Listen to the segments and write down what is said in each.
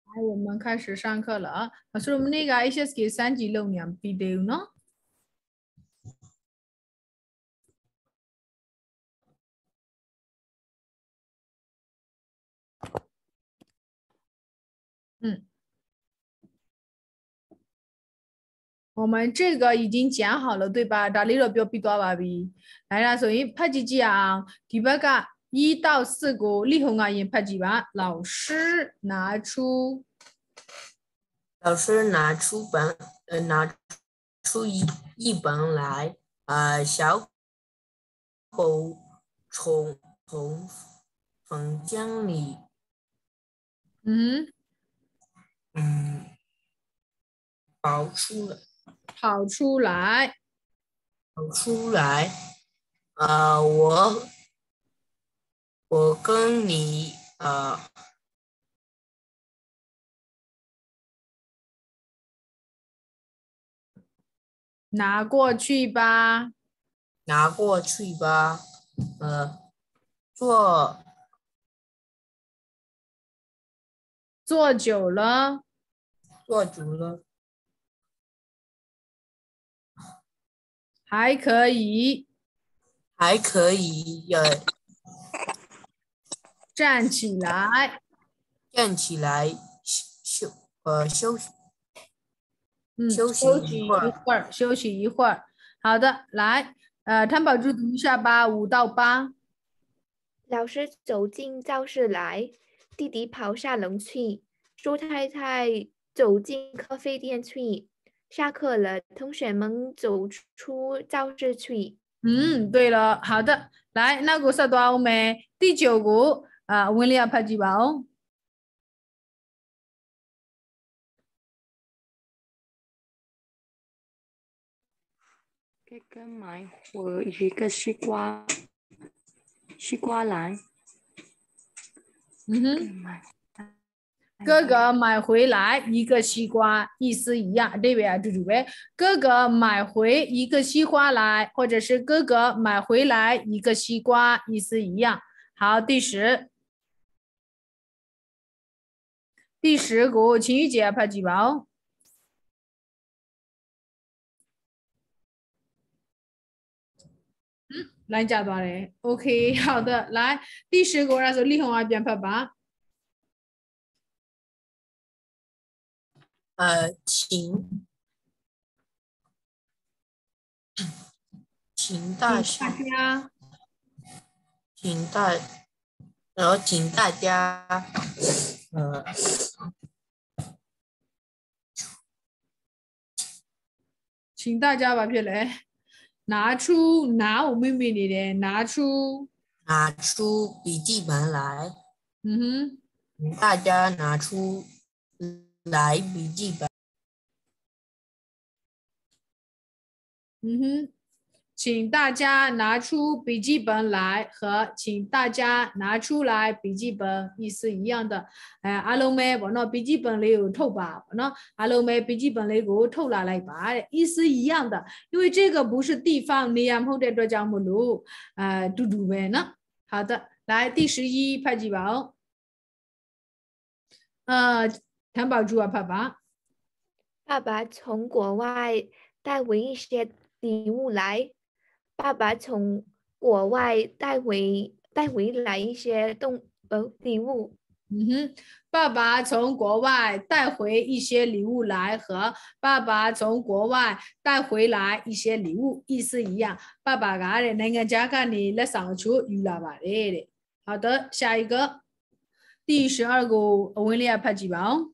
我们开始上课了。老师，我们那个 HSK 3级6年必得呢。我们这个已经讲好了，对吧？大力了标比多吧比。来啦，所以拍几讲，第八个1到4个立红啊，也拍几吧。老师拿出一本来，小狗从房间里跑出来， 跑出来， 我跟你拿过去吧。 拿过去吧，做坐久了， 做足了， 还可以还可以站起来。 站起来休息休息休息一会儿。 一会儿，休息一会儿。好的，来，汤宝珠读一下吧，5到8。 老师走进教室来，弟弟跑下楼去，猪太太走进咖啡店去。下课了，同学们走出教室去。 对了，好的，来，那个啥多我们第9个温利亚拍几吧哦。 哥哥买回一个西瓜来。 哥哥买回来一个西瓜，意思一样，对不对？猪猪呗。哥哥买回一个西瓜来，或者是哥哥买回来一个西瓜，意思一样。好，第10个晴雨姐拍几吧哦。来加多嘞 ，OK， 好的，来第10个，然后李红啊边拍吧。 请大家，请大家， 请大家把片来拿我妹妹的拿出笔记本来。 请大家拿出来笔记本。 请大家拿出笔记本来和请大家拿出来笔记本意思一样的。阿龙妹，我那笔记本里有偷吧？那阿龙妹笔记本里给我偷拿来吧，意思一样的。因为这个不是地方，你然后在这讲不录，嘟嘟呗呢。好的，来第11拍几吧？谭宝珠啊，爸爸。 爸爸从国外带回一些礼物来。爸爸从国外带回来一些礼物。 爸爸从国外带回一些礼物来和爸爸从国外带回来一些礼物意思一样。爸爸家的那个家干的来上去有了吧的。好的，下一个第12个温利亚拍几包？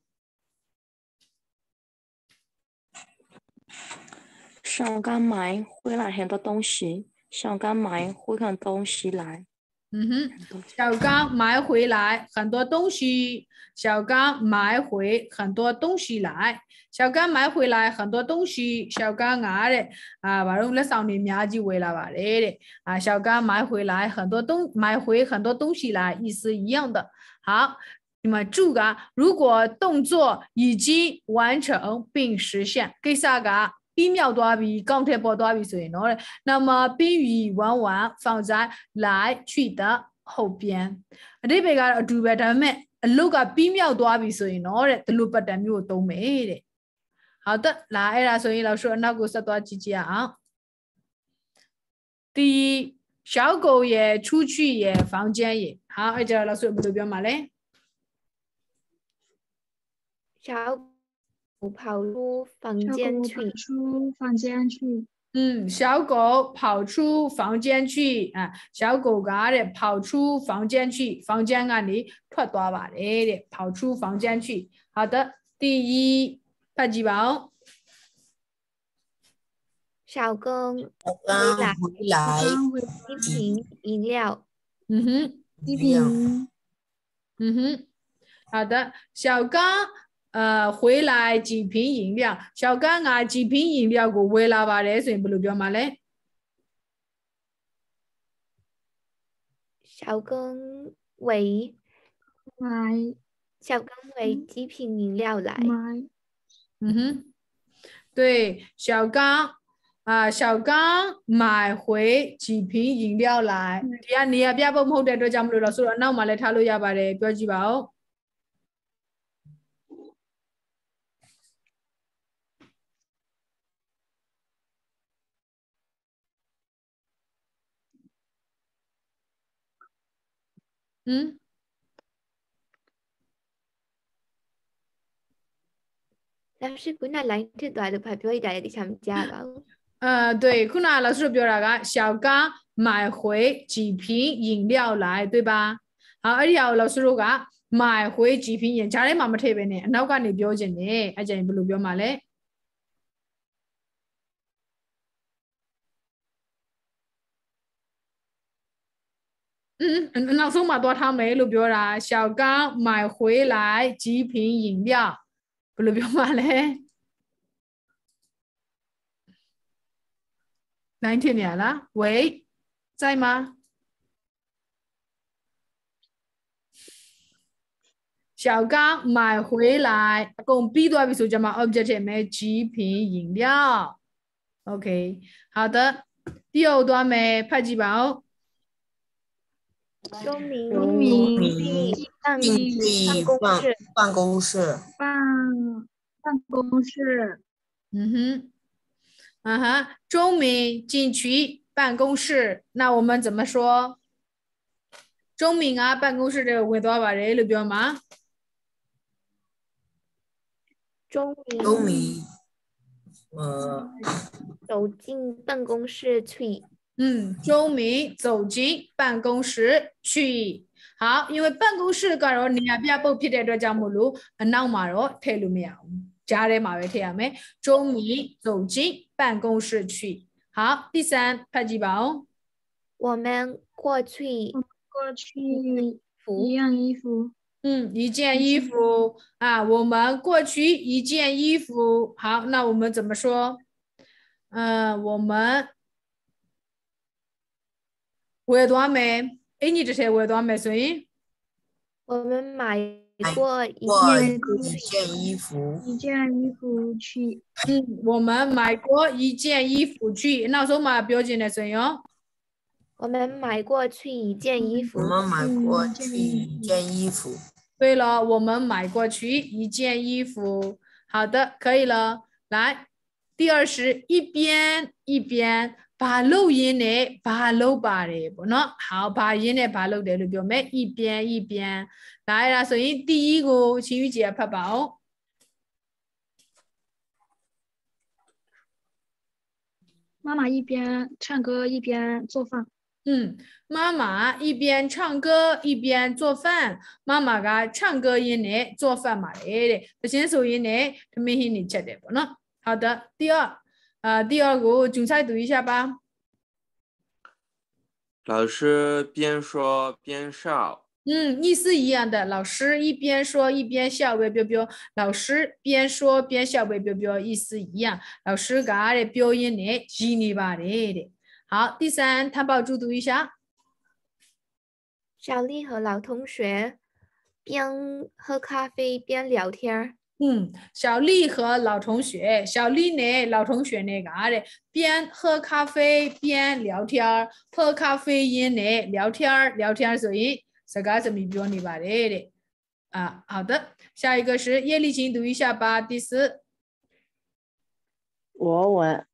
小刚买回来很多东西，小刚买回很多东西来。 小刚买回来很多东西。小刚买回很多东西来。小刚买回来很多东西。小刚啊的把用了上面面积为了吧的小刚买回来很多东西来，意思一样的。好，你们注个，如果动作已经完成并实现，给啥个？笔秒多少笔，钢铁波多少笔水呢？那么宾语往往放在来去的后边အတိပ္ပယ်ကတော့အတူပဲဒါပေမဲ့အလုတ်ကပြီးမြောက်သွားပြီဆိုရင်တော့တဲ့ဒီလိုပတ်တန်မျိုးကိုသုံးမယ်တဲ့好的来အဲ့ဒါဆိုရင်老师အနောက်ကိုဆက်သွားကြည့်ကြအောင်第一小狗也出去也房间也好အဲ့ကြတော့老师ဘယ်လိုပြောမှာလဲ小狗跑出房间去出房间去小狗跑出房间去啊小狗ကတဲ့跑出房间去房间ကနေထွက်သွားပါတယ်တဲ့跑出房间去好的第一ဖတ်ကြည့်ပါဦး小刚刚回来一瓶饮料一瓶好的小刚回来几瓶饮料小刚က几瓶飲料ကိုဝယ်လာပါတယ်ဆိုရင်ဘယ်လိုပြောမှာလဲ小刚为买小刚为几瓶饮料来买对小刚小刚买回几瓶饮料来ဒီကနေရာပြဖို့မဟုတ်တဲ့အတွက်ကြောင့်မလို့တော့ဆိုတော့အနောက်မှာလည်းထားလို့ရပါတယ်ပြောကြည့်ပါဦး老师ခုန line ထစ်သွားလို့ဖတ်ပြောရတဲ့တခြားမကြားပါဘူး对ခုန老师ပြောတာက小刚买回几瓶饮料来对吧好အဲ့ဒီဟာကို老师တို့က买回几瓶饮ဂျားထဲမှာမထည့်ပဲနဲ့အနောက်ကနေပြောခြင်းနဲ့အဲ့ကြရင်ဘယ်လိုပြောမှာလဲနောက်ဆုံးမှာသွားထားမယ်လို့ပြောတာ小刚买回来几瓶饮料ဘယ်လိုပြောမှာလဲ9天年了喂在吗小刚买回来အကုန်ပြီးသွားပြီဆိုကြမှာ object ထည့်မယ်几瓶饮料 OK 好的第二သွားမယ်ဖတ်ကြည့်ပါဦး钟明进去办公室办公室钟明进去办公室那我们怎么说钟明办公室တဲ့ဝင်သွားပါတယ်လို့ပြောမှာ钟明走进办公室去钟明走进办公室去好因为办公室ကတော့နေရာပြပုတ်ဖြစ်တဲ့အတွက်ကြောင့်မို့လို့အနောက်မှာတော့ထည့်လို့မရဘူးကြားထဲမှာပဲထည့်ရမယ်钟明走进办公室去好第三ဖတ်ကြည့်ပါဦး我们过去一样衣服一件衣服我们过去一件衣服好那我们怎么说我们ဝယ်သွားမယ်အင်ကြီးတစ်ထည်ဝယ်သွားမယ်ဆိုရင်我们买过一件衣服去我们买过一件衣服去နောက်ဆုံးမှာပြောချင်တယ်ဆိုရင်ရော我们买过去一件衣服我们买过去一件衣服对了我们买过去一件衣服好的可以了来第二是一边一边ဘာလုပ်ရင်းနဲ့ဘာလုပ်ပါတယ်ပေါ့နော်好ဘာရင်းနဲ့ဘာလုပ်တယ်လို့ပြောမယ်一边一边လာရတာဆိုရင်第一ကိုချင်းယူကြဖတ်ပါအောင်妈妈一边唱歌一边做饭妈妈一边唱歌一边做饭妈妈က唱歌ရင်းနဲ့做饭ပါတယ်တဲ့တခြင်းဆိုရင်းနဲ့ထမင်းဟင်းနေချက်တယ်ပေါ့နော်好的第二第二个竞赛读一下吧老师边说边笑意思一样的老师一边说一边笑ပဲပြောပြော老师边说边笑ပဲပြောပြော意思一样老师ကတဲ့ပြောရင်းနဲ့ရည်နေပါတယ်တဲ့好第三摊报注读一下小丽和老同学边喝咖啡边聊天小丽和老同学，小丽呢，老同学呢，边喝咖啡边聊天，喝咖啡因呢，聊天，所以这个怎么标你吧的啊？好的，下一个是叶丽琴读一下吧，第4。 我问，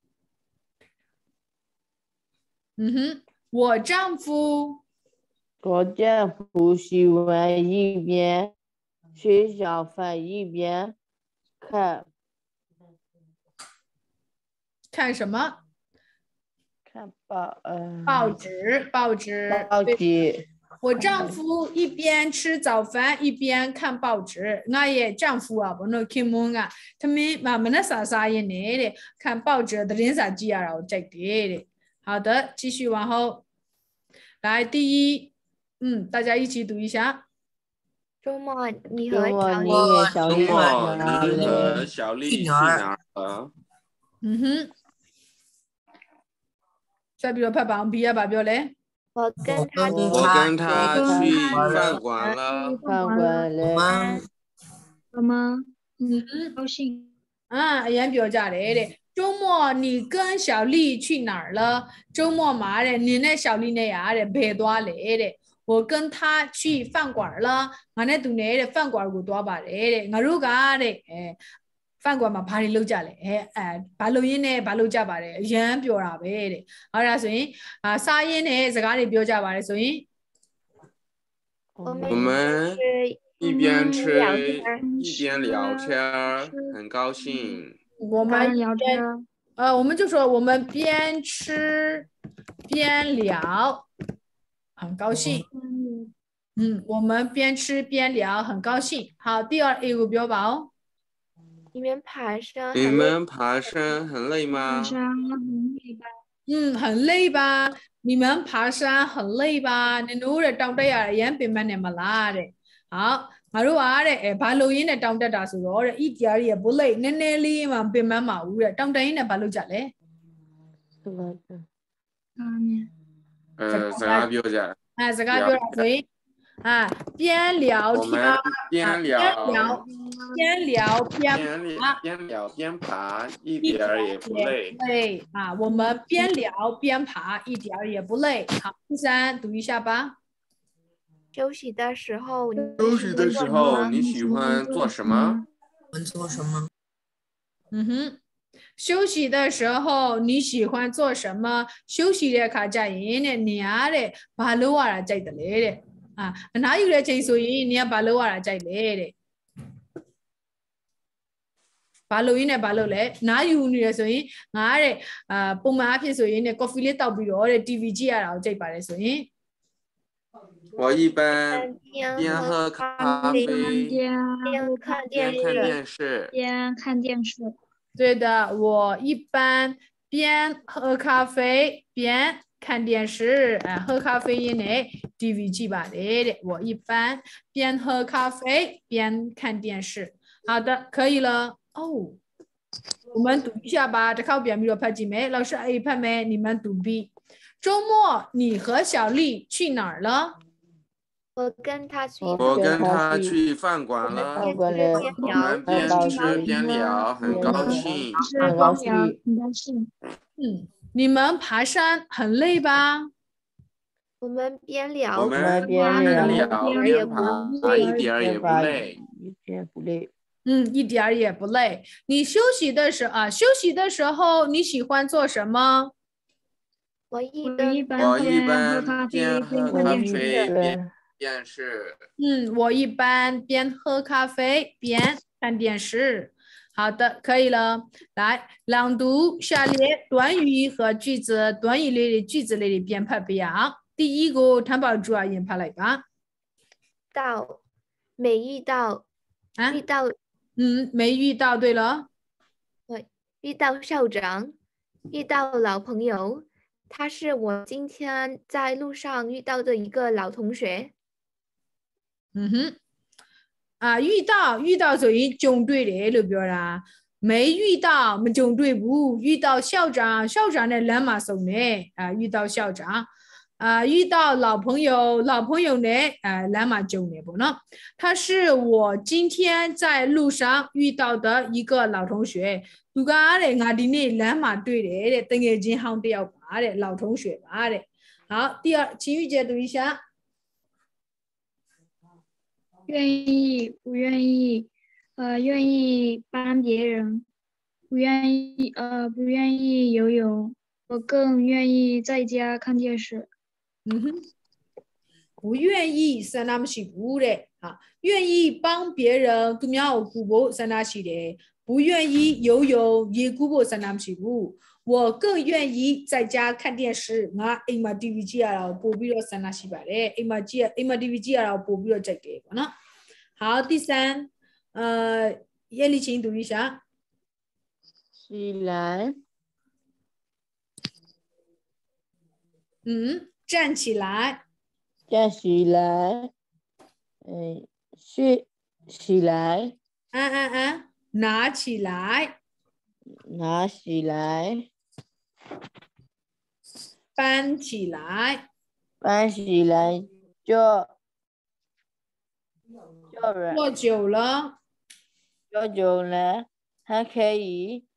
我丈夫喜欢一边吃小饭一边看什么？ 看报纸。 报纸。 我丈夫一边吃早饭一边看报纸。我也丈夫啊，不能看梦啊，他们慢慢的啥也来的，看报纸的人啥记啊，然后再的。好的，继续往后。来，第1，大家一起读一下。 周末你和小丽去哪儿了？ 再比如拍旁边啊，把表嘞。 我跟他去饭馆了。 我们高兴。 言表家来的。周末你跟小丽去哪儿了？周末嘛的，你那小丽那呀的陪多来的。我跟他去饭馆了，我那读那的饭馆有多把来的，我如果的饭馆嘛怕你漏家嘞，把录音呢把漏家把的，言表啥呗的，好啦，所以啥音呢这个的表家把的，所以我们一边吃一边聊天，很高兴。 我们就说我们边吃边聊，很高兴。我们边吃边聊，很高兴。好，第2一个表吧。 你们爬山很累吗？ 很累吧？你们爬山很累吧？你努力长得呀，也别蛮那么拉的。好，我说的，爬楼音的长得大是多的，一点也不累。那里嘛，别蛮马虎的，长得呢爬楼家嘞。 这个表家。 这个表所以边聊天，边爬，一点也不累。 我们边聊边爬，一点也不累。好，第3读一下吧。 休息的时候你喜欢做什么？ 休息的时候你喜欢做什么？休息的卡在人呢，你的把路啊在的来的。哪有的情所以你要把路啊在来的。把路呢把路来，哪有你的所以的不满片所以呢，coffee 里倒比较的 DVD 啊，然后再把的所以。 我一般边喝咖啡边看电视。 对的，我一般边喝咖啡边看电视。喝咖啡因呢 DVD 吧的，我一般边喝咖啡边看电视。好的，可以了。我们读一下吧。这靠边比如拍几枚，老师 A 拍没？你们读 B。周末你和小丽去哪儿了？ 我跟他去饭馆了。我们边吃边聊，很高兴。 你们爬山很累吧？ 我们边聊边爬，一点也不累。 一点也不累。你休息的时候你喜欢做什么？ 我一般边喝咖啡边电视。 我一般边喝咖啡边看电视。好的，可以了。来朗读下列短语和句子，短语类的句子类的编排不一样。第一个谭宝珠研排来吧。 没遇到没遇到，对了。 遇到校长，遇到老朋友，他是我今天在路上遇到的一个老同学。 遇到所以中对的就表啦。没遇到没中对不？遇到校长呢人马送呢遇到校长。 遇到老朋友呢，来嘛就呢不呢？他是我今天在路上遇到的一个老同学。သူကတဲ့ငါဒီနေ့လမ်းမှာတွေ့တယ်တဲ့တငယ်ချင်းဟောင်းတယောက်ပါတဲ့老同学吧တဲ့。好，第二，请玉姐读一下。 愿意不愿意？愿意帮别人，不愿意游泳，我更愿意在家看电视。 不愿意ဆန္ဒမရှိဘူးတဲ့ဟာ愿意帮别人သူများကိုကူဖို့ဆန္ဒရှိတယ်不愿意游泳ရေကူးဖို့ဆန္ဒမရှိဘူး我更愿意在家看电视ငါအိမ်မှာ TV ကြည့်ရတာကိုပို့ပြီးတော့ဆန္ဒရှိပါတယ်အိမ်မှာ TV ကြည့်ရတာကိုပို့ပြီးတော့ကြိုက်တယ်ပေါ့နော်好第三叶丽琴读一下起来站起来站起来睡起来拿起来拿起来搬起来搬起来就人坐久了坐久了还可以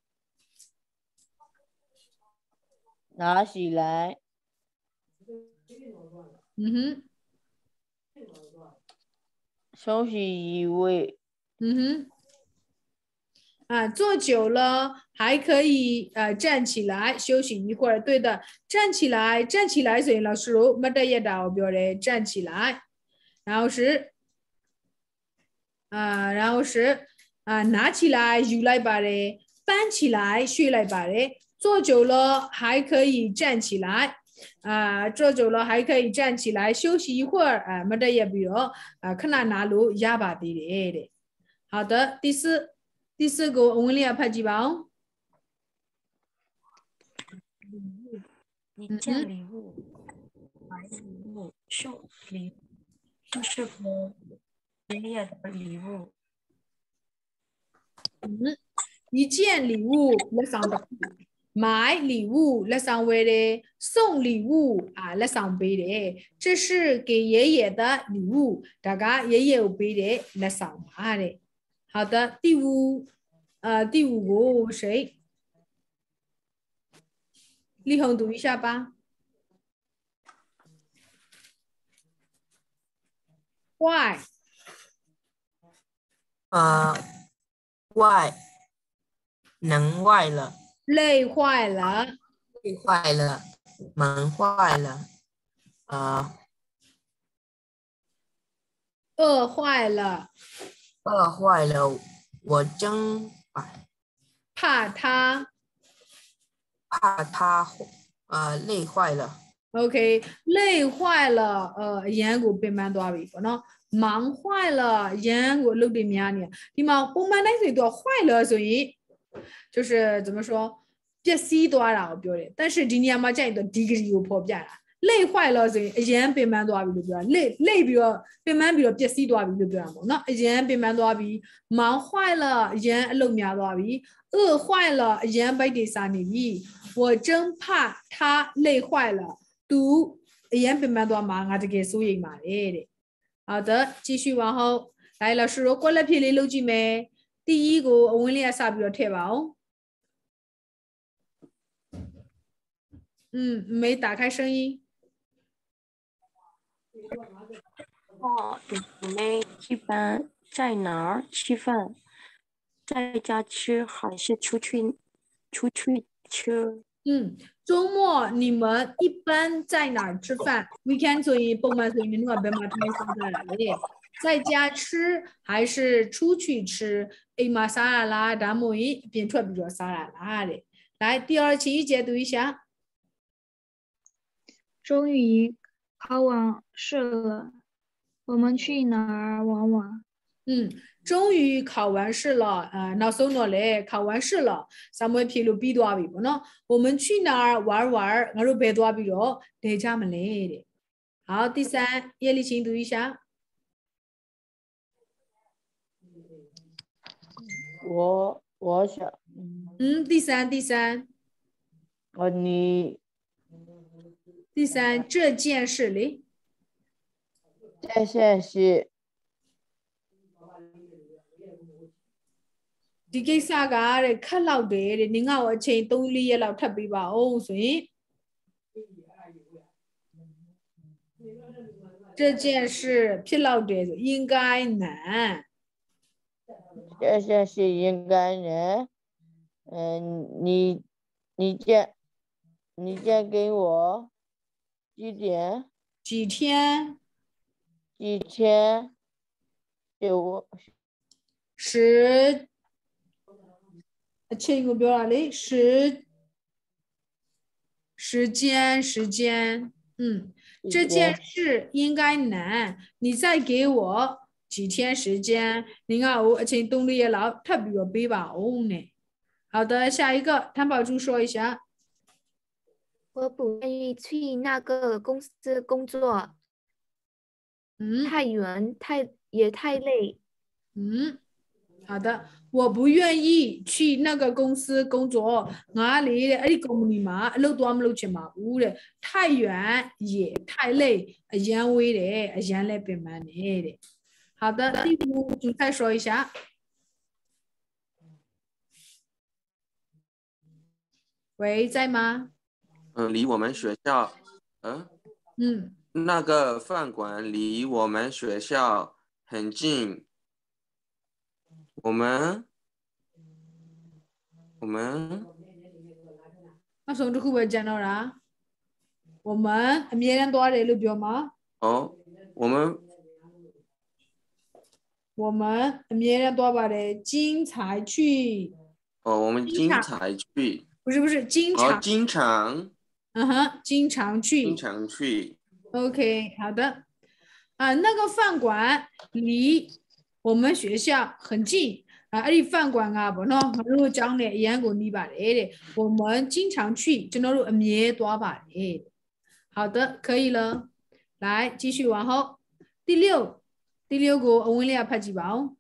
拿起来休息一会坐久了还可以站起来休息一会儿对的站起来所以老师မတက်ရတာကိုပြောတယ်站起来然后是拿起来ယူလိုက်ပါတယ်搬起来ရွှေ့လိုက်ပါတယ်坐久了还可以站起来坐久了还可以站起来休息一会儿မတက်ရပြီးတော့ခဏနားလို့ရပါသေးတယ်တဲ့好的第四个我们俩拍几包一件礼物买礼物送礼就是我爷爷的礼物一件礼物လက်ဆောင်တစ်ခု买礼物လက်ဆောင်ဝယ်တယ်送礼物လက်ဆောင်ပေးတယ်这是给爷爷的礼物ဒါက爷爷ကိုပေးတဲ့လက်ဆောင်ပါတဲ့好的第五个谁立恒读一下吧坏坏能坏了累坏了门坏了饿坏了我真怕他累坏了 OK 累坏了အရန်ကိုပင်ပန်းသွားပြီပေါ့နော်忙坏了အရန်ကိုအလုပ်တွေများနေဒီမှာပုံမှန်တိုင်းဆိုရင်တော့坏了ဆိုရင်就是怎么说ပျက်စီးသွားတာကိုပြောတယ်但是ဒီနေရာမှာကြာရင်တော့ degree ကိုဖော်ပြတာ累坏了ဆိုရင်အရန်ပင်ပန်းသွားပြီလို့ပြောတာ累ပြီးတော့ပင်ပန်းပြီးတော့ပျက်စီးသွားပြီလို့ပြောတာပေါ့နော်အရန်ပင်ပန်းသွားပြီ忙坏了အရန်အလုပ်များသွားပြီ饿坏了အရန်ဗိုက်တွေစားနေပြီ我真怕他累坏了သူအရန်ပင်ပန်းသွားမှာငါတကယ်စိုးရိမ်ပါတယ်တဲ့好的继续往后来老师ကွက်လက်ဖြေလေးလုပ်ကြည့်မယ်第一ကိုအဝင်းလေးကစပြီးတော့ထည့်ပါအောင်没打开声音你们一般在哪儿吃饭？在家吃还是出去吃？ 周末你们一般在哪儿吃饭 ？weekend 所以ပုံမှန်ဆိုရင်တို့ကဘယ်မှာထိုင်စားကြတာလဲ在家吃还是出去吃အိမ်မှာစားရလားဒါမှမဟုတ်အပြင်ထွက်ပြီးတော့စားရလားတဲ့来第二请一解读一下终于考完试了我们去哪儿玩玩终于考完试了နောက်ဆုံးတော့လေ考完试了စာမွေးဖြေလို့ပြီးသွားပြီပေါ့နော်我们去哪儿玩玩ငါတို့ဘယ်သွားပြီးတော့နေကြမလဲတဲ့好第三叶丽琴读一下我想第三你第三，这件事里， 这件事， ဒီကိစ္စကတဲ့ခက်လောက်တယ်တဲ့နင်ကအချိန်3-4ရက်လောက်ထပ်ပေးပါအောင်ဆိုရင်这件事ဖြစ်လောက်တယ်ဆို应该难这件事应该能，你见给我几天？ 几天就 10အချိန်ကိုပြောတာလေ时间这件事应该难你再给我几天时间နင်ကဟိုအချိန်3-4ရက်လောက်ထပ်ပြီးတော့ပေးပါဦးနဲ့好的下一个谭宝珠说一下我不愿意去那个公司工作太远也太累好的我不愿意去那个公司工作ငါလေတဲ့အဲ့ဒီကုမ္ပဏီမှာအလုပ်သွားမလုပ်ချင်ပါဘူးတဲ့太远也太累အရန်ဝေးတယ်အရန်လည်းပင်ပန်းတယ်တဲ့好的第5主菜说一下喂在吗离我们学校那个饭馆离我们学校很近我们နောက်ဆုံးတစ်ခုပဲကြံတော့တာ我们အမြဲတမ်းသွားတယ်လို့ပြောမှာ我们အမြဲတမ်းသွားပါတယ်经常去我们经常去不是经常经常去 OK 好的那个饭馆离我们学校很近အဲ့ဒီ饭馆ကပေါ့နော်ငါတို့ကျောင်းနဲ့အရန်ကိုနီးပါတယ်တဲ့我们经常去ကျွန်တော်တို့အမြဲသွားပါတယ်好的可以了来继续往后第6ကိုအဝင်းလေးကဖတ်ကြည့်ပါဦး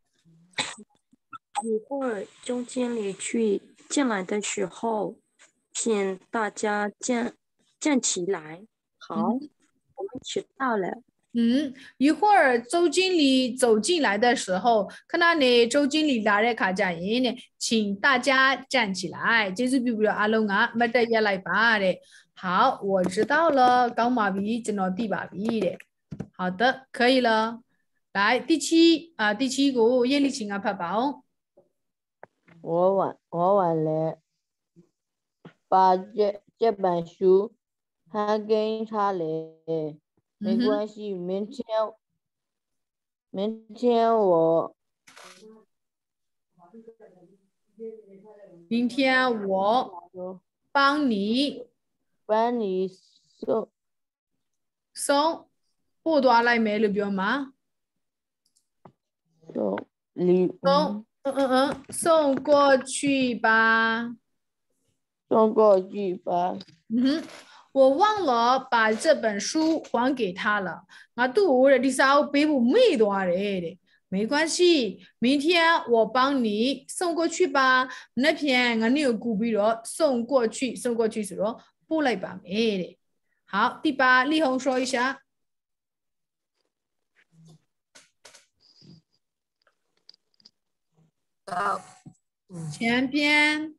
一会儿总经理去进来的时候请大家站起来好我们迟到了一会儿周经理走进来的时候ခဏနေ周经理လာတဲ့ခါကျရင်တဲ့请大家站起来ကျေးဇူးပြုပြီးတော့အားလုံးကမတ်တက်ရက်လိုက်ပါတဲ့好我知道了ကောင်းပါပြီကျွန်တော်သိပါပြီတဲ့好的可以了来第7ကို叶丽琴ကဖတ်ပါအောင်我晚了把这本书还给他了没关系明天我帮你送ပို့သွားလိုက်မယ်လို့ပြောမှာ送过去吧我忘了把这本书还给他了ငါသူ့ကိုတဲ့ဒီစာအုပ်ပေးဖို့မေ့သွားတယ်တဲ့没关系明天我帮你送过去吧မနေ့ပြန်ငါနေ့ကိုကူပြီးတော့送过去ဆိုတော့ပို့လိုက်ပါမယ်တဲ့好第8丽红说一下前边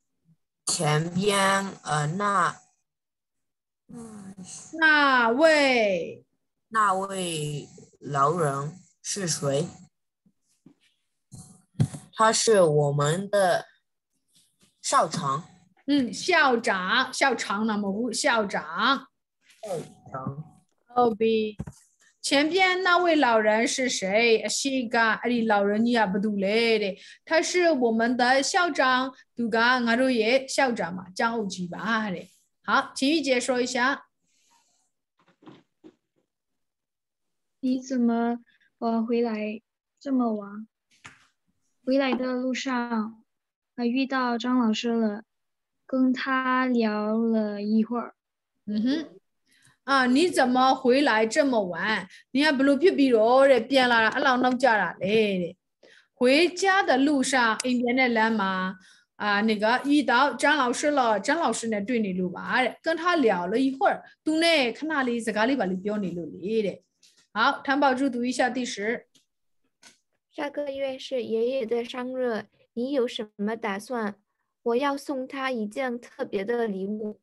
那位老人是谁？他是我们的校长。 校長那麼校長。OB 前邊那位老人是誰？是個အဲ့ဒီ老人ကြီးကဘာတူလဲတဲ့？他是我們的校長，သူကငါတို့ရဲ့校長嘛，張歐吉吧တဲ့。好，秦玉姐說一下。 你怎么回来这么晚？回来的路上遇到张老师了，跟他聊了一会儿。 你怎么回来这么晚？你还不如ဖြစ်ပြီးတော့တဲ့ပြန်လာတာအလောက်နောက်ကြတာလေတဲ့。回家的路上အိမ်ပြန်တဲ့လမ်းမှာ那个遇到张老师了，张老师呢对你录吧的，跟他聊了一会儿，都呢看哪里自家里把里表你录里的。好，谭宝珠读一下第10。 下个月是爷爷的生日，你有什么打算？我要送他一件特别的礼物。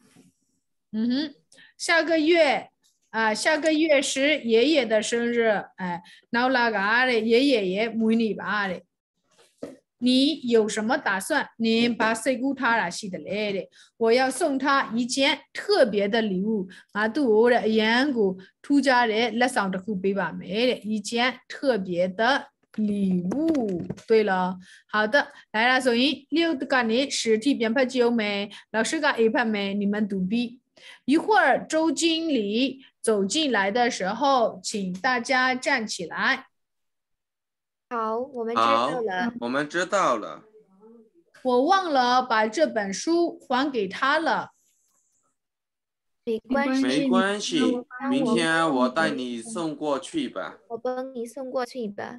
下个月是爷爷的生日，နောက်လာကတဲ့爷爷ရဲ့မွေးနေ့ပါတဲ့你有什么打算？您把စိတ်ကူးထားတာရှိတယ်လေတဲ့我要送他一件特别的礼物ငါသူ့ကိုတဲ့အရန်ကိုထူးခြားတဲ့လက်ဆောင်တစ်ခုပေးပါမယ်တဲ့一件特别的礼物对了好的来啦所以6ကနေ10ထိပြန်ဖတ်ကြည့်အောင်မယ်老师က A ဖတ်မယ်你们读 B一会儿周经理走进来的时候请大家站起来好，我们知道了。 我们知道了。 我忘了把这本书还给他了。 没关系， 没关系，明天我带你送过去吧。 我帮你送过去吧。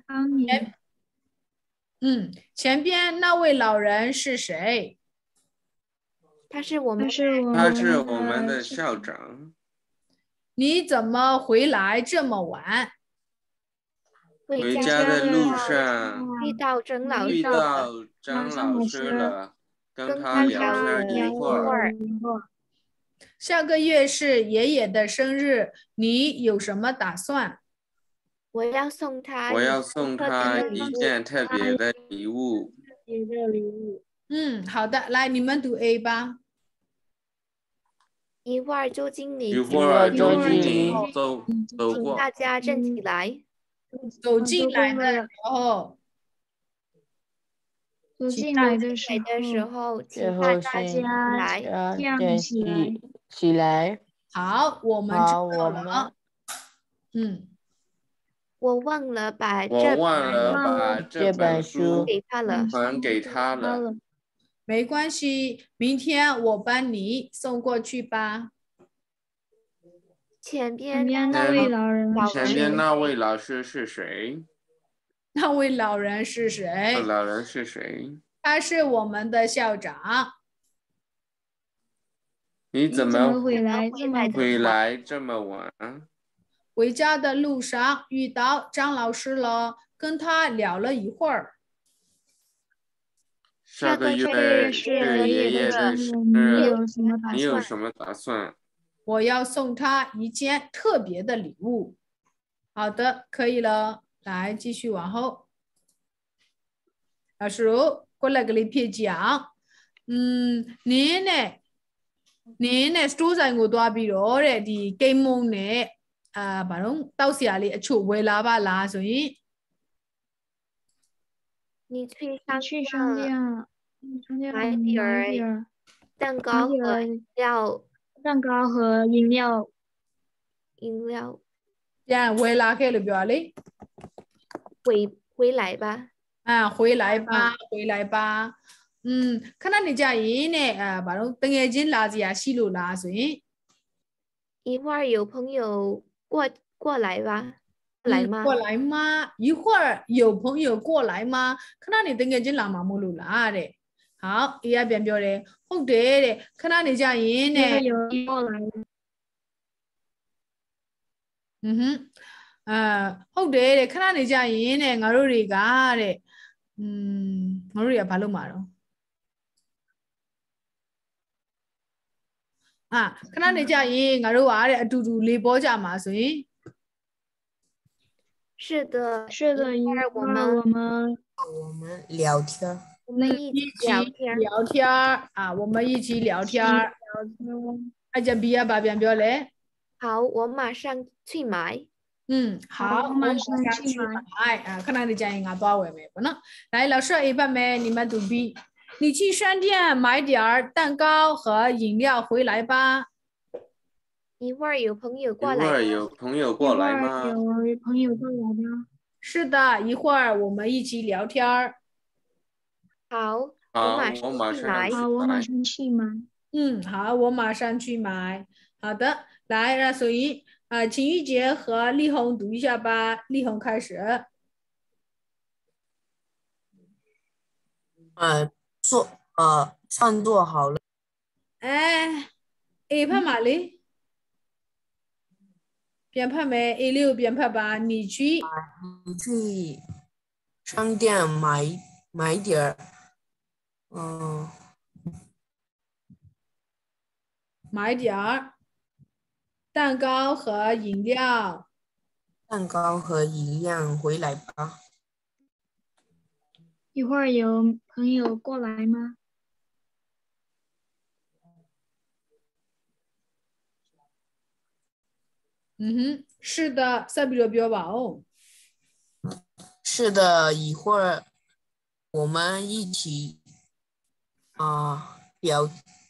前边那位老人是谁？ 他是我们的校长。 你怎么回来这么晚？ 回家的路上遇到张老师了，跟他聊天一会儿。 下个月是爷爷的生日，你有什么打算？ 我要送他一件特别的礼物。 好的，来你们读 A 吧。 一会儿周经理走过， 请大家站起来。 走进来的时候， 请大家站起来。 好，我们知道了。 我忘了把这本书还给他了。 没关系，明天我帮你送过去吧。 前边那位老师是谁？ 那位老人是谁？他是我们的校长。 你怎么回来这么晚？ 回家的路上遇到张老师了，跟他聊了一会儿。 下个月是爷爷的生日，你有什么打算？ 我要送他一件特别的礼物。好的，可以了。来，继续往后。老师，过来给你撇讲。您呢 store ဆိုင်ကိုသွားပြီးတော့တဲ့ဒီကိန်းမုံနဲ့ဘာလို့တောက်စရာလေးအချို့ဝယ်လာပါလားဆိုရင်你去商店买点儿蛋糕和饮料。 ပြန်ဝယ်လာခဲ့လို့ပြောရလေ回来吧。 回来吧。ခဏနေကြရင်နဲ့ဘာလို့တငယ်ချင်းလာစရာရှိလို့လားဆိုရင်一会儿有朋友过来吧。 过来吗？一会儿有朋友过来吗？ခဏနေတငယ်ချင်းလာမှာမို့လို့လားတဲ့好အေးကပြန်ပြောတယ်ဟုတ်တယ်တဲ့ခဏနေကြရင်နဲ့ဟုတ်တယ်တဲ့ခဏနေကြရင်နဲ့ငါတို့တွေကတဲ့ငါတို့တွေကဘာလုပ်မှာတော့ခဏနေကြရင်ငါတို့ကတဲ့အတူတူလေပေါ်ကြမှာဆိုရင်是的， 一会儿我们聊天。 我们一起聊天我们一起聊天အဲ့ကြ B ကဘာပြန်ပြောလဲ好，我马上去买。 好，我马上去买。ခဏနေကြရင်ငါသွားဝယ်မယ်ပေါ့နော်။来，老师 A ဖတ်မယ်，你们读 B。你去商店买点儿蛋糕和饮料回来吧。 一会儿有朋友过来。 吗？ 是的，一会儿我们一起聊天儿。 好，我马上去买。 好，我马上去买。好的，来，那所以请玉洁和丽红读一下吧。丽红开始。 饭做好了。 哎，A 拍嘛哩？边拍没？A6边拍吧，你去你去商店买点儿， 买点儿蛋糕和饮料。 蛋糕和饮料回来吧。 一会儿有朋友过来吗？ 是的，塞比罗标吧哦。 是的，一会儿我们一起聊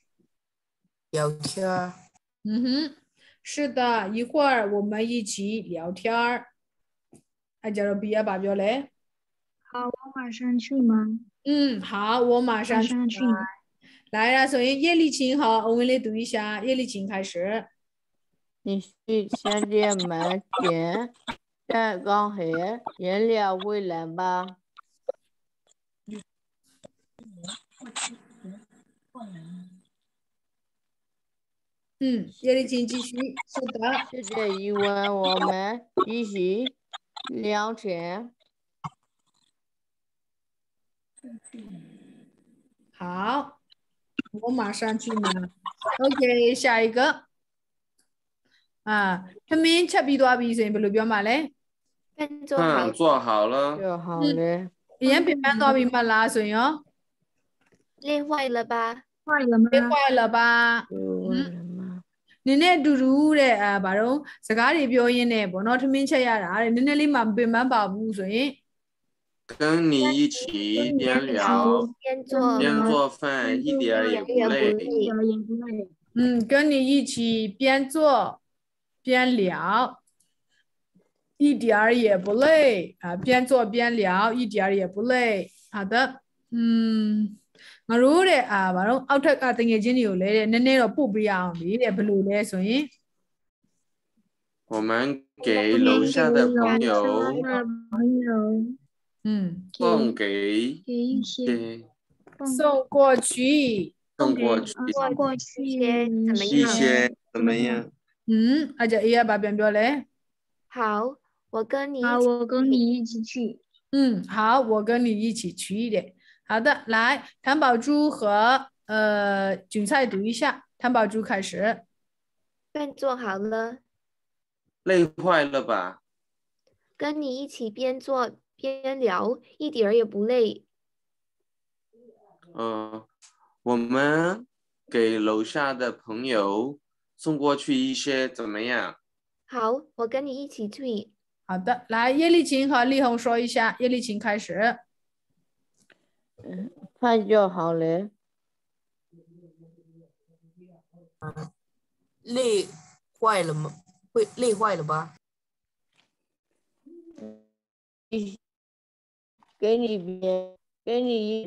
天儿。 是的，一会儿我们一起聊天儿。哎，叫做比亚巴标嘞。 好，我马上去吗？ 好，我马马上上去。 来了，所以叶丽琴和我们来读一下，叶丽琴开始。 你去商店买点蛋糕和饮料回来吧。 叶丽琴继续。是的。 是的，一会儿我们一起聊天。 好，我马上去拿。OK，下一个。他们吃比多少比谁不露表嘛嘞？ 饭做好饭做好了。 就好了。 也别搬多比嘛拉水哦。 练坏了吧？ 坏了吗？ 坏了吧？你那嘟嘟的把荣自家的表演呢，不拿他们吃呀啦，你那里蛮别蛮把不水。 跟你一起边聊边做饭，一点儿也不累。 跟你一起边做边聊，一点儿也不累啊！边做边聊，一点儿也不累。好的，我รู้的ဘာလို့အောက်ထက်ကတငယ်ချင်းတွေကိုလည်းနည်းနည်းတော့ပို့ပေးအောင်လေတဲ့ဘယ်လိုလဲဆိုရင်。 我们给楼下的朋友送给一些送过去一些怎么样？ 阿姐 A 把边标嘞。 好，我跟你一起去。 好，我跟你一起去的。好的，来，谭宝珠和韭菜读一下。谭宝珠开始。 饭做好了。 累坏了吧？ 跟你一起边做边聊，一点儿也不累。 我们给楼下的朋友送过去一些，怎么样？ 好，我跟你一起去。 好的，来，叶丽琴和丽红说一下。叶丽琴开始。 饭就好了。 累坏了吗？累坏了吧？ 给你一边。跟你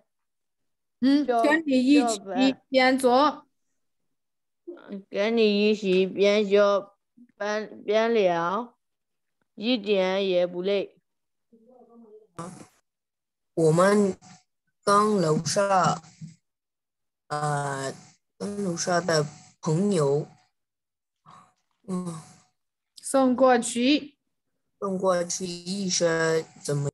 一起边做。 跟你一起边做边聊，一点也不累。 我们跟楼下的朋友送过去一些怎么？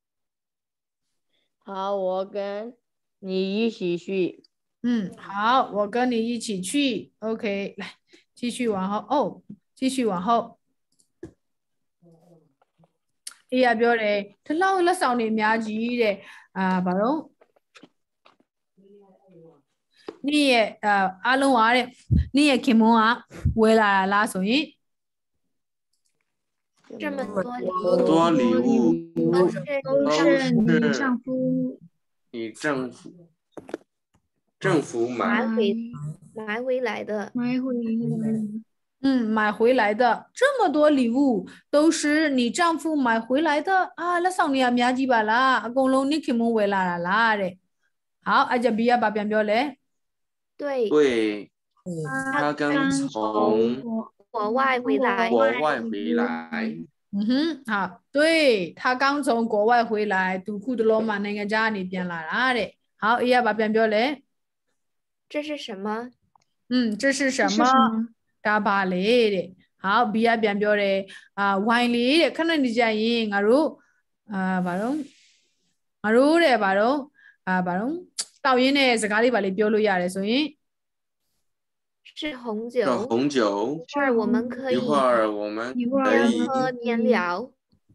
好，我跟你一起去。 好，我跟你一起去。OK， 来，继续往后。继续往后。哎呀，表嘞，他老了少年面积的ဘာလို့你也အားလုံး話တဲ့你也ခင်မွန်းဝယ်လာလားဆိုရင်。 这么多礼物都是你丈夫政府买回来的。 买回来的这么多礼物都是你丈夫买回来的啊！那少年面積吧啦，အကုန်လုံး你ခင်မွန်းဝယ်လာ啦တဲ့。好，阿姐 B 把邊標嘞。 对，他刚从国外回来。 好，对，他刚从国外回来，杜庫的羅馬နိုင်ငံ家那邊來啦的。 好，一把变表嘞。 这是什么？ 这是什这是么？ 什么？ 嘎巴嘞的。好，比亚变表嘞。wine里的，可能你讲音，俺如巴龙，俺如的巴龙，巴龙，导演呢是咖喱把里表录下来，所以是红是酒。 红酒。 一会儿我们可以一会儿我们一会儿可以边喝边聊。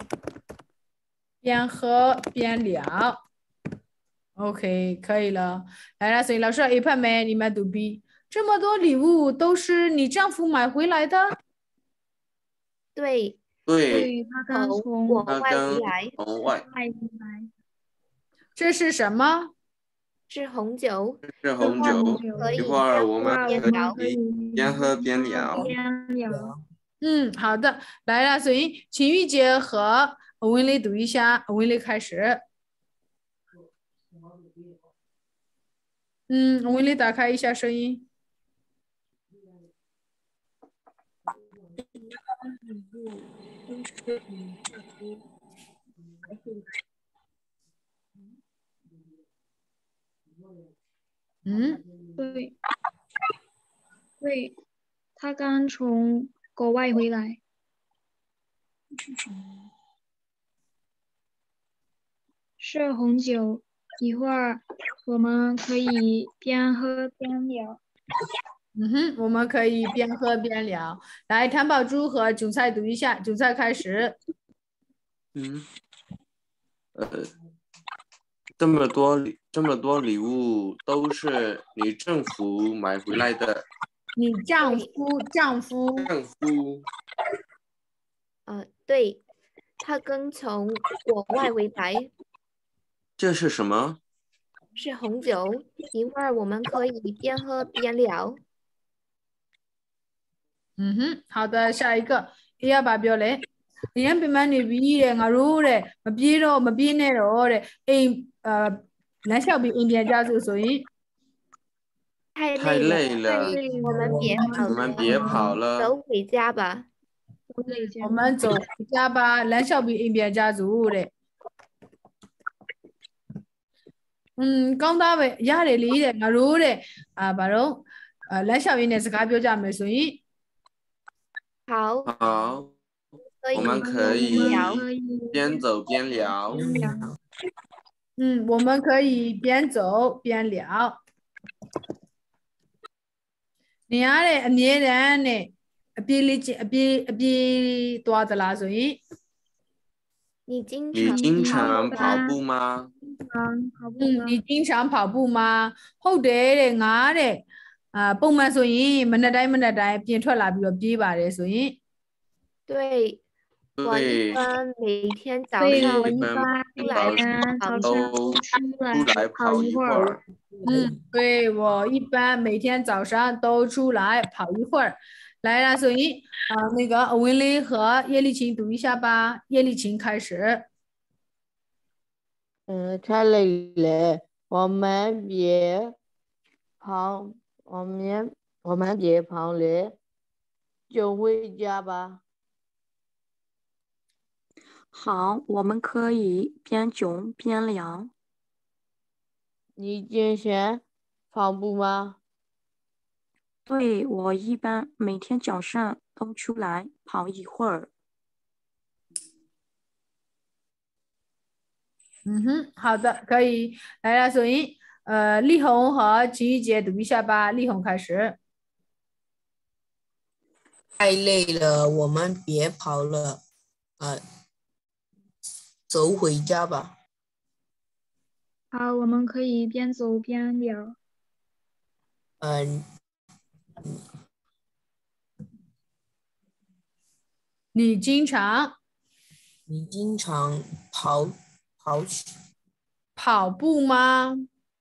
边喝边聊。OK，可以了。来了，所以老师一盘没，你们读 B。这么多礼物都是你丈夫买回来的？ 对， 对， 对，他刚从国他外回刚来。 从外， 外回来。 这是什么？ 是红酒。 是红酒。 可以一会儿我们边聊可以边喝边聊。 边聊。 好的，来了，所以秦玉洁和文丽读一下，文丽开始。文丽打开一下声音。 对，对，他刚从国外回来。是红酒，一会儿我们可以边喝边聊。 我们可以边喝边聊。来，谭宝珠和韭菜读一下，韭菜开始。 这么多礼物都是你丈夫买回来的。 你丈夫。 对，他刚从国外回来。 这是什么？ 是红酒，一会儿我们可以边喝边聊。 好的，下一个也要把表嘞。你看，别买你比的，我如的，没比咯，没比那咯的，蓝小比一边加这个所以。 太累了， 我们别跑了，走回家吧。 我们走回家吧，蓝小比一边加足的。刚到位，压力里的，我如的，巴龙，蓝小比呢是卡表加没所以。 好， 我们可以边走边聊。 我们可以边走边聊。你人呢？比多的啦，所以。 你经常跑步吗？ 你经常跑步吗？ဟုတ်တယ်တဲ့ငါတဲ့ပုံမှန်ဆိုရင်မနေ့တိုင်းပြင်ထွက်လာပြီးတော့ပြေးပါတယ်ဆိုရင်。 对，我一般每天早上出来跑一会儿。 对，我一般每天早上都出来跑一会儿。来了，所以那个文丽和叶丽琴读一下吧。叶丽琴开始。 太累了，我们别跑了，就回家吧。 好，我们可以边走边聊。 你经常跑步吗？ 对，我一般每天早上都出来跑一会儿。 好的，可以。来了，所以丽红和秦玉洁读一下吧。丽红开始。 太累了，我们别跑了，走回家吧。 好，我们可以边走边聊。 你经常跑步吗？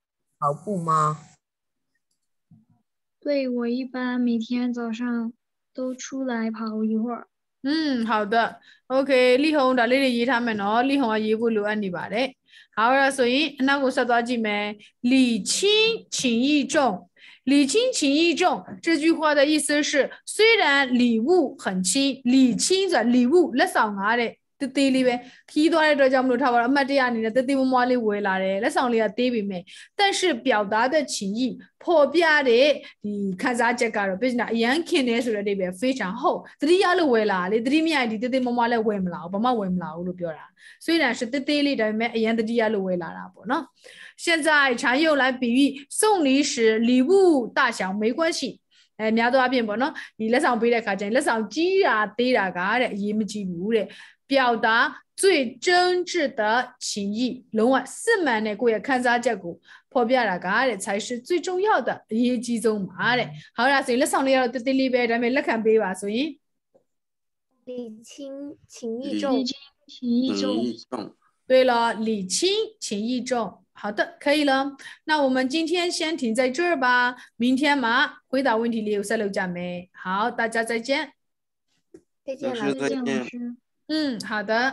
对，我一般每天早上都出来跑一会儿。 好的 OK 丽红ဒါလေးတွေရေးထားမယ်နော်丽红ကရေးဖို့လိုအပ်နေပါတယ်好了所以နောက်ကိုဆက်သွားကြည့်မယ်礼轻情意重礼轻情意重这句话的意思是虽然礼物很轻礼轻ဆိုတာ礼物လက်ဆောင်ငါတဲ့တသေးလေးပဲခီးသွားတဲ့အတွက်ကြောင့်မလို့ထားပါတော့အမှတ်တရအနေနဲ့တသေးမွားလေးဝယ်လာတယ်လက်ဆောင်လေးကသေးပြီမယ်但是表达的情意ဖော်ပြတဲ့ဒီခံစားချက်ကတော့ business အရန်ခင်နေဆိုတဲ့အဓိပ္ပာယ် 非常ဟုတ်တတိယလို့ဝယ်လာလေတတိမရဒီတသေးမွားလဲဝယ်မလာဘူးဘာမှဝယ်မလာဘူးလို့ပြောတာ虽然是တသေးလေးဒါပေမဲ့အရန်တတိယလို့ဝယ်လာတာပေါ့နော်现在常用来比喻送礼时礼物大小没关系များသောအားဖြင့်ပေါ့နော်ဒီလက်ဆောင်ပေးတဲ့ခါကျရင်လက်ဆောင်ကြီးတာသေးတာကတဲ့အရေးမကြီးဘူးတဲ့表达最真挚的情谊လုံးဝစစ်မှန်တဲ့ကိုယ့်ရဲ့ခံစားချက်ကိုဖော်ပြတာကတဲ့才是最重要的အရေးကြီးဆုံးပါတဲ့好啦ဆိုရင်လက်ဆောင်လေးကတော့တိတိလေးပဲဒါပေမဲ့လက်ခံပေးပါဆိုရင်礼轻情意重情意重对了礼轻情意重好的可以了那我们今天先停在这儿吧明天嘛回答问题里有ဆက်လုပ်ကြမယ်好大家再见再见老师再见好的